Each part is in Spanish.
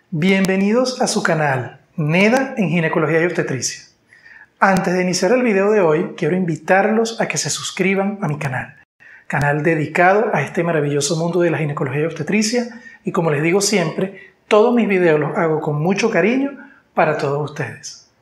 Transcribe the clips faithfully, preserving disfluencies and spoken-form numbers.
Bienvenidos a su canal, NEDA en Ginecología y Obstetricia. Antes de iniciar el video de hoy, quiero invitarlos a que se suscriban a mi canal, canal dedicado a este maravilloso mundo de la ginecología y obstetricia, y como les digo siempre, todos mis videos los hago con mucho cariño para todos ustedes.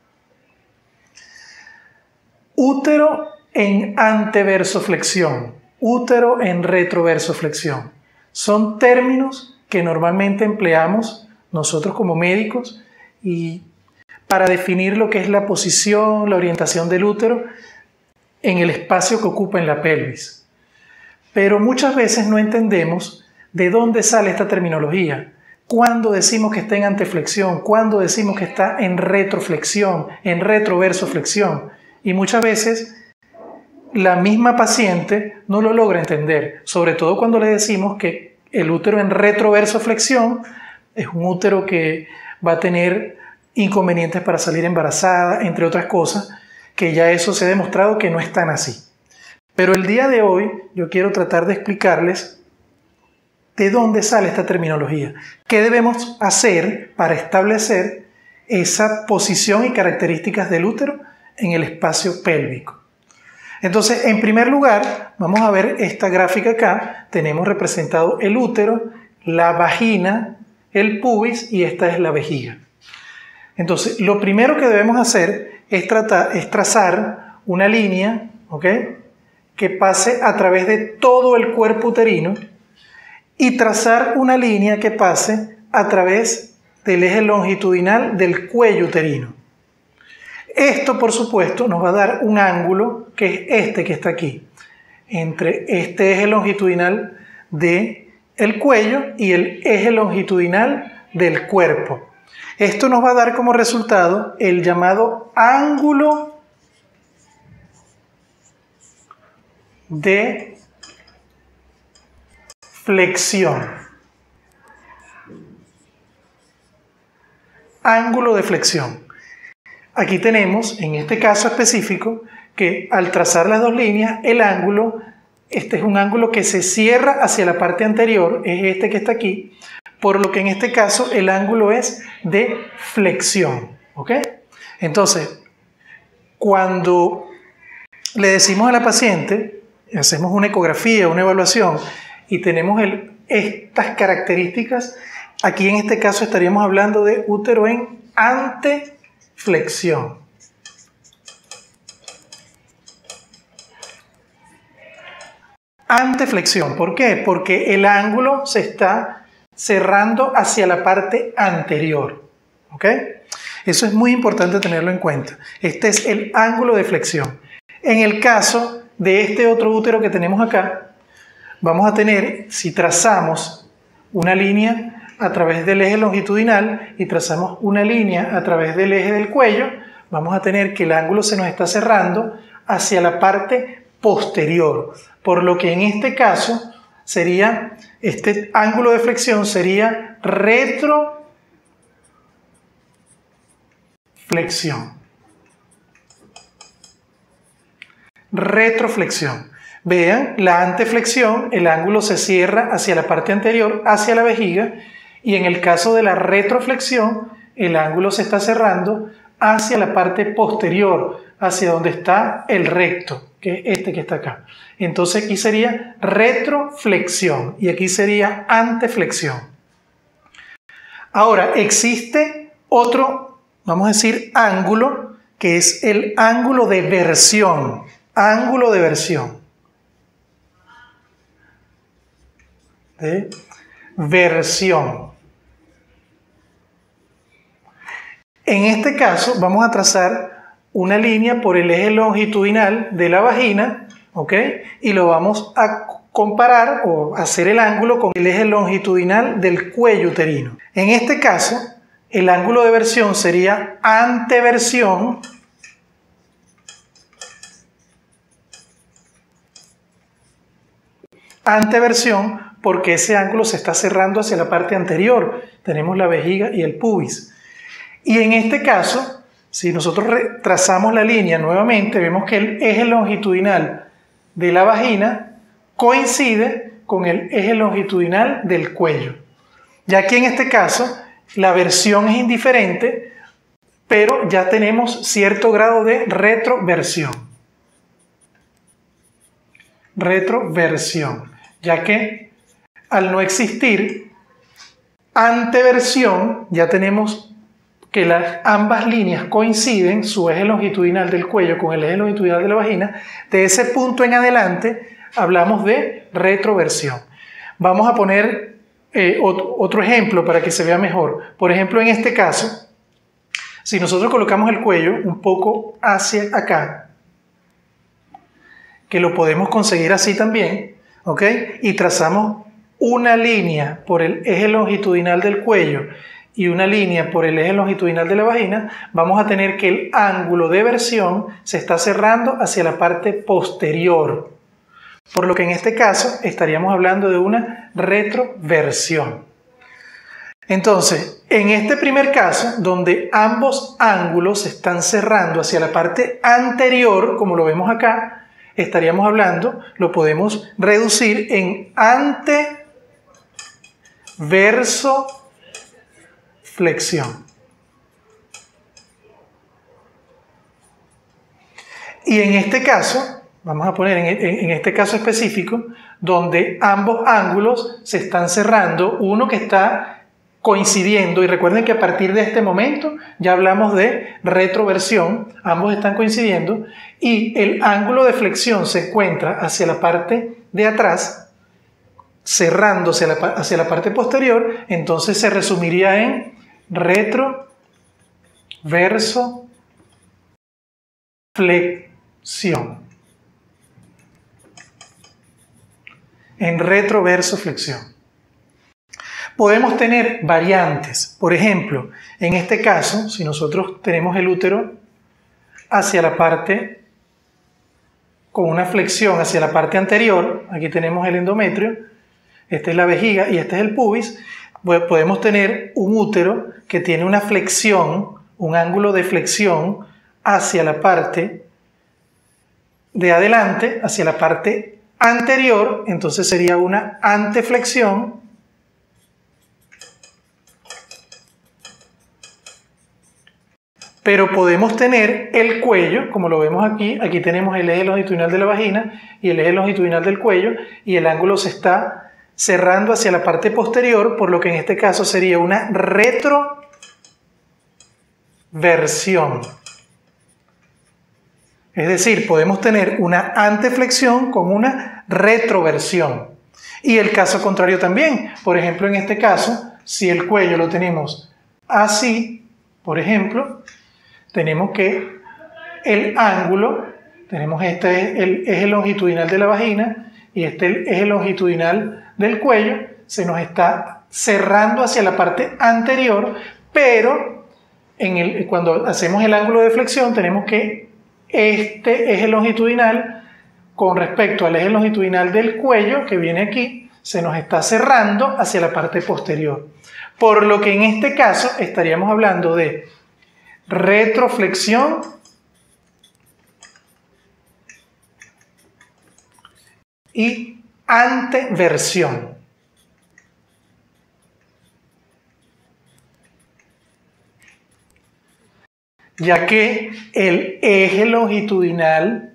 Útero en anteversoflexión, útero en retroversoflexión, son términos que normalmente empleamos nosotros como médicos y para definir lo que es la posición, la orientación del útero en el espacio que ocupa en la pelvis. Pero muchas veces no entendemos de dónde sale esta terminología. Cuándo decimos que está en anteflexión, cuándo decimos que está en retroflexión, en retroversoflexión. Y muchas veces la misma paciente no lo logra entender, sobre todo cuando le decimos que el útero en retroversoflexión es un útero que va a tener inconvenientes para salir embarazada, entre otras cosas, que ya eso se ha demostrado que no es tan así. Pero el día de hoy yo quiero tratar de explicarles de dónde sale esta terminología, qué debemos hacer para establecer esa posición y características del útero en el espacio pélvico. Entonces, en primer lugar, vamos a ver esta gráfica acá. Tenemos representado el útero, la vagina, el pubis y esta es la vejiga. Entonces, lo primero que debemos hacer es, tratar, es trazar una línea, ¿ok?, que pase a través de todo el cuerpo uterino y trazar una línea que pase a través del eje longitudinal del cuello uterino. Esto, por supuesto, nos va a dar un ángulo que es este que está aquí, entre este eje longitudinal del cuello y el eje longitudinal del cuerpo. Esto nos va a dar como resultado el llamado ángulo de flexión. Ángulo de flexión. Aquí tenemos, en este caso específico, que al trazar las dos líneas, el ángulo, este es un ángulo que se cierra hacia la parte anterior, es este que está aquí, por lo que en este caso el ángulo es de flexión, ¿ok? Entonces, cuando le decimos a la paciente, hacemos una ecografía, una evaluación, y tenemos el, estas características, aquí en este caso estaríamos hablando de útero en anteflexión. Anteflexión, ¿por qué? Porque el ángulo se está cerrando hacia la parte anterior, ¿ok? Eso es muy importante tenerlo en cuenta. Este es el ángulo de flexión. En el caso de este otro útero que tenemos acá, vamos a tener, si trazamos una línea a través del eje longitudinal y trazamos una línea a través del eje del cuello, vamos a tener que el ángulo se nos está cerrando hacia la parte posterior, por lo que en este caso sería, este ángulo de flexión sería retroflexión. Retroflexión. Vean, la anteflexión, el ángulo se cierra hacia la parte anterior, hacia la vejiga, y en el caso de la retroflexión, el ángulo se está cerrando hacia la parte posterior, hacia donde está el recto, que es este que está acá. Entonces aquí sería retroflexión y aquí sería anteflexión. Ahora, existe otro, vamos a decir, ángulo, que es el ángulo de versión. Ángulo de versión. De versión. En este caso vamos a trazar una línea por el eje longitudinal de la vagina, ¿ok? Y lo vamos a comparar o hacer el ángulo con el eje longitudinal del cuello uterino. En este caso, el ángulo de versión sería anteversión anteversión porque ese ángulo se está cerrando hacia la parte anterior. Tenemos la vejiga y el pubis. Y en este caso, si nosotros trazamos la línea nuevamente, vemos que el eje longitudinal de la vagina coincide con el eje longitudinal del cuello. Ya que en este caso la versión es indiferente, pero ya tenemos cierto grado de retroversión. Retroversión, ya que al no existir anteversión, ya tenemos que las, ambas líneas coinciden, su eje longitudinal del cuello con el eje longitudinal de la vagina. De ese punto en adelante hablamos de retroversión. Vamos a poner eh, otro, otro ejemplo para que se vea mejor. Por ejemplo, en este caso, si nosotros colocamos el cuello un poco hacia acá, que lo podemos conseguir así también, ¿ok? Y trazamos una línea por el eje longitudinal del cuello y una línea por el eje longitudinal de la vagina, vamos a tener que el ángulo de versión se está cerrando hacia la parte posterior. Por lo que en este caso estaríamos hablando de una retroversión. Entonces, en este primer caso, donde ambos ángulos se están cerrando hacia la parte anterior, como lo vemos acá, estaríamos hablando, lo podemos reducir en anteversoflexión. Y en este caso, vamos a poner en, en, en este caso específico, donde ambos ángulos se están cerrando, uno que está coincidiendo, y recuerden que a partir de este momento ya hablamos de retroversión, ambos están coincidiendo, y el ángulo de flexión se encuentra hacia la parte de atrás, cerrándose hacia la, hacia la parte posterior, entonces se resumiría en retroversoflexión. En retroversoflexión. Podemos tener variantes. Por ejemplo, en este caso, si nosotros tenemos el útero hacia la parte, con una flexión hacia la parte anterior, aquí tenemos el endometrio, esta es la vejiga y este es el pubis, podemos tener un útero que tiene una flexión, un ángulo de flexión hacia la parte de adelante, hacia la parte anterior, entonces sería una anteflexión. Pero podemos tener el cuello, como lo vemos aquí, aquí tenemos el eje longitudinal de la vagina y el eje longitudinal del cuello, y el ángulo se está cerrando hacia la parte posterior, por lo que en este caso sería una retroversión. Es decir, podemos tener una anteflexión con una retroversión. Y el caso contrario también. Por ejemplo, en este caso, si el cuello lo tenemos así, por ejemplo, tenemos que el ángulo, tenemos este es el eje longitudinal de la vagina y este es el eje longitudinal del cuello, se nos está cerrando hacia la parte anterior, pero en el, cuando hacemos el ángulo de flexión tenemos que este eje longitudinal con respecto al eje longitudinal del cuello que viene aquí, se nos está cerrando hacia la parte posterior. Por lo que en este caso estaríamos hablando de retroflexión y anteversión. Ya que el eje longitudinal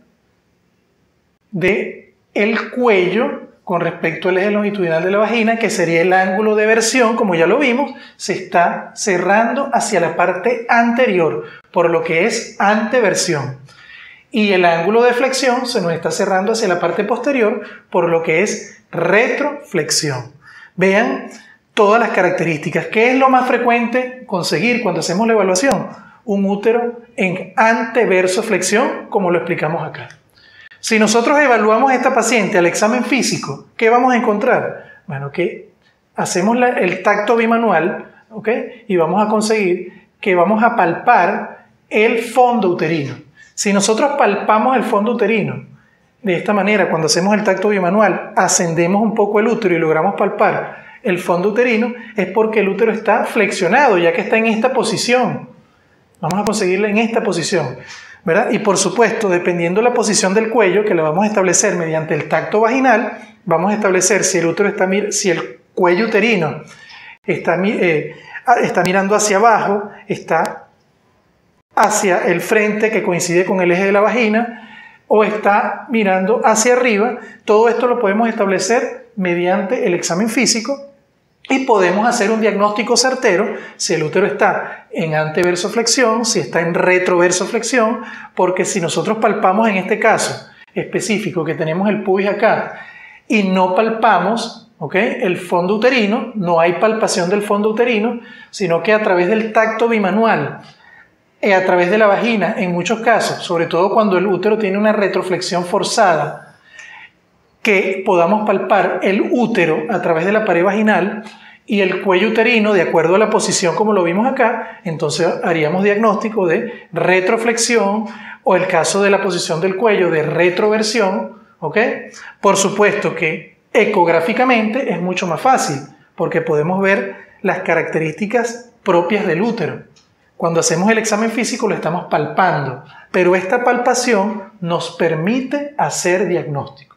del cuello con respecto al eje longitudinal de la vagina, que sería el ángulo de versión, como ya lo vimos, se está cerrando hacia la parte anterior, por lo que es anteversión. Y el ángulo de flexión se nos está cerrando hacia la parte posterior, por lo que es retroflexión. Vean todas las características. ¿Qué es lo más frecuente conseguir cuando hacemos la evaluación? Un útero en anteversoflexión, como lo explicamos acá. Si nosotros evaluamos a esta paciente al examen físico, ¿qué vamos a encontrar? Bueno, que hacemos la, el tacto bimanual, ¿ok? Y vamos a conseguir que vamos a palpar el fondo uterino. Si nosotros palpamos el fondo uterino de esta manera, cuando hacemos el tacto bimanual, ascendemos un poco el útero y logramos palpar el fondo uterino, es porque el útero está flexionado, ya que está en esta posición. Vamos a conseguirla en esta posición, ¿verdad? Y por supuesto, dependiendo de la posición del cuello, que la vamos a establecer mediante el tacto vaginal, vamos a establecer si el útero está, si el cuello uterino está eh, está mirando hacia abajo, está hacia el frente que coincide con el eje de la vagina, o está mirando hacia arriba. Todo esto lo podemos establecer mediante el examen físico y podemos hacer un diagnóstico certero si el útero está en anteversoflexión, si está en retroversoflexión, porque si nosotros palpamos en este caso específico que tenemos el pubis acá y no palpamos, ¿okay?, el fondo uterino, no hay palpación del fondo uterino, sino que a través del tacto bimanual, eh, a través de la vagina, en muchos casos, sobre todo cuando el útero tiene una retroflexión forzada, que podamos palpar el útero a través de la pared vaginal y el cuello uterino, de acuerdo a la posición como lo vimos acá, entonces haríamos diagnóstico de retroflexión, o el caso de la posición del cuello de retroversión, ¿ok? Por supuesto que ecográficamente es mucho más fácil, porque podemos ver las características propias del útero. Cuando hacemos el examen físico lo estamos palpando, pero esta palpación nos permite hacer diagnóstico.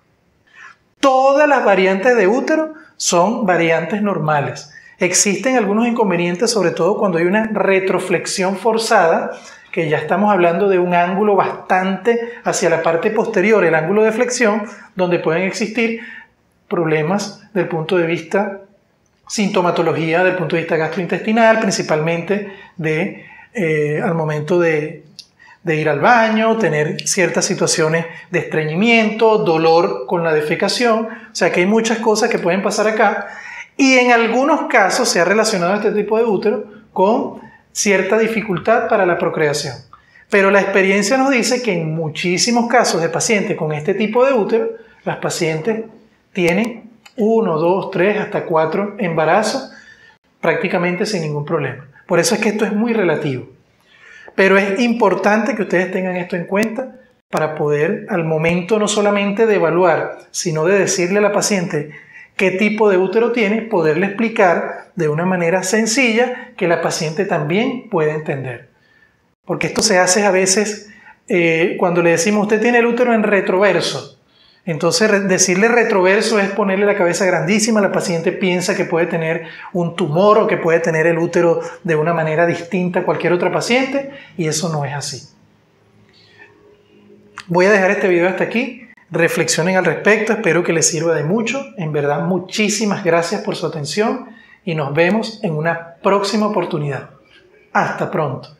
Todas las variantes de útero son variantes normales. Existen algunos inconvenientes, sobre todo cuando hay una retroflexión forzada, que ya estamos hablando de un ángulo bastante hacia la parte posterior, el ángulo de flexión, donde pueden existir problemas desde el punto de vista sintomatología, desde el punto de vista gastrointestinal, principalmente de, eh, al momento de, de ir al baño, tener ciertas situaciones de estreñimiento, dolor con la defecación. O sea que hay muchas cosas que pueden pasar acá, y en algunos casos se ha relacionado este tipo de útero con cierta dificultad para la procreación. Pero la experiencia nos dice que en muchísimos casos de pacientes con este tipo de útero, las pacientes tienen uno, dos, tres, hasta cuatro embarazos prácticamente sin ningún problema. Por eso es que esto es muy relativo. Pero es importante que ustedes tengan esto en cuenta para poder, al momento no solamente de evaluar, sino de decirle a la paciente qué tipo de útero tiene, poderle explicar de una manera sencilla que la paciente también puede entender. Porque esto se hace a veces eh, cuando le decimos usted tiene el útero en retroverso. Entonces decirle retroverso es ponerle la cabeza grandísima, la paciente piensa que puede tener un tumor o que puede tener el útero de una manera distinta a cualquier otra paciente, y eso no es así. Voy a dejar este video hasta aquí. Reflexionen al respecto, espero que les sirva de mucho. En verdad, muchísimas gracias por su atención y nos vemos en una próxima oportunidad. Hasta pronto.